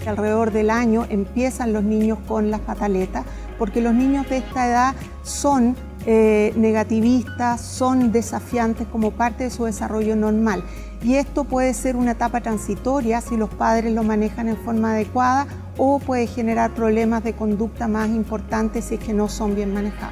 Alrededor del año empiezan los niños con las pataletas, porque los niños de esta edad son negativistas, son desafiantes como parte de su desarrollo normal. Y esto puede ser una etapa transitoria si los padres lo manejan en forma adecuada, o puede generar problemas de conducta más importantes si es que no son bien manejados.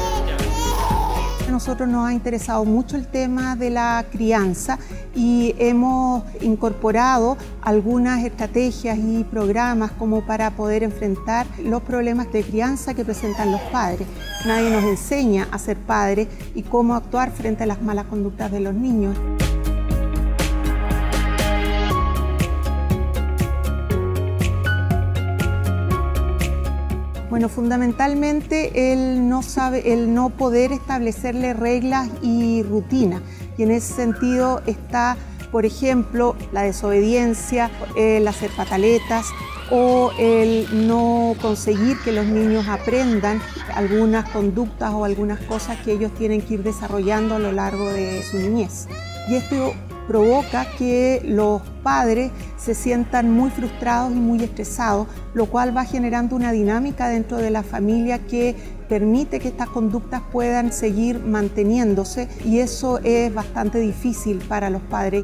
A nosotros nos ha interesado mucho el tema de la crianza y hemos incorporado algunas estrategias y programas como para poder enfrentar los problemas de crianza que presentan los padres. Nadie nos enseña a ser padres y cómo actuar frente a las malas conductas de los niños. Bueno, fundamentalmente el no poder establecerle reglas y rutinas. Y en ese sentido está, por ejemplo, la desobediencia, el hacer pataletas o el no conseguir que los niños aprendan algunas conductas o algunas cosas que ellos tienen que ir desarrollando a lo largo de su niñez. Y esto provoca que los padres se sientan muy frustrados y muy estresados, lo cual va generando una dinámica dentro de la familia que permite que estas conductas puedan seguir manteniéndose, y eso es bastante difícil para los padres.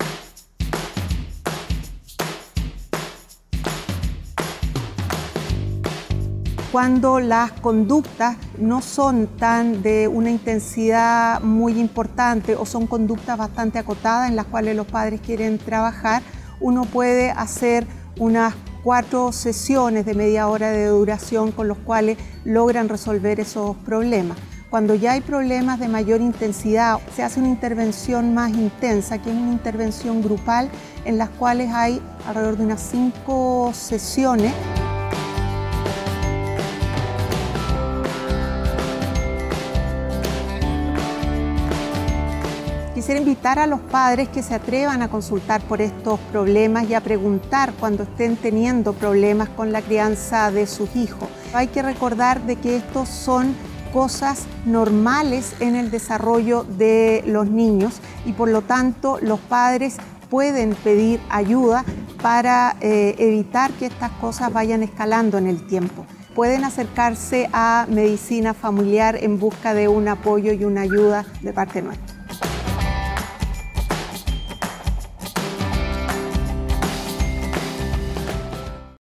Cuando las conductas no son tan de una intensidad muy importante o son conductas bastante acotadas en las cuales los padres quieren trabajar, uno puede hacer unas 4 sesiones de media hora de duración con los cuales logran resolver esos problemas. Cuando ya hay problemas de mayor intensidad, se hace una intervención más intensa, que es una intervención grupal en las cuales hay alrededor de unas 5 sesiones. Quisiera invitar a los padres que se atrevan a consultar por estos problemas y a preguntar cuando estén teniendo problemas con la crianza de sus hijos. Hay que recordar de que estos son cosas normales en el desarrollo de los niños y por lo tanto los padres pueden pedir ayuda para evitar que estas cosas vayan escalando en el tiempo. Pueden acercarse a medicina familiar en busca de un apoyo y una ayuda de parte nuestra.